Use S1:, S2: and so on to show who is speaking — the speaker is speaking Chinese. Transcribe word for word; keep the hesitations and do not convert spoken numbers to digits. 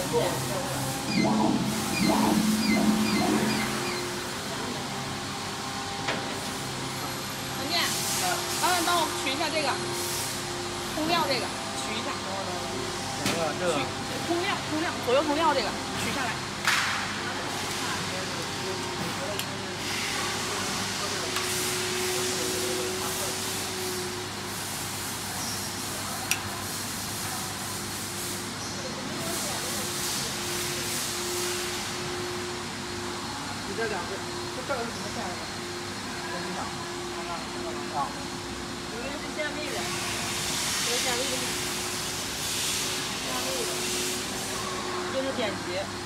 S1: 文健，麻烦帮我取一下这个通料，这个取一下。
S2: 哪个？这个。
S1: 通料，通料，左右通料这个取下来。
S2: 这两个，这这个是什么馅的？真的，看看这个能啊。
S3: 这个是虾米的，这个虾米的，虾米的，这是点心。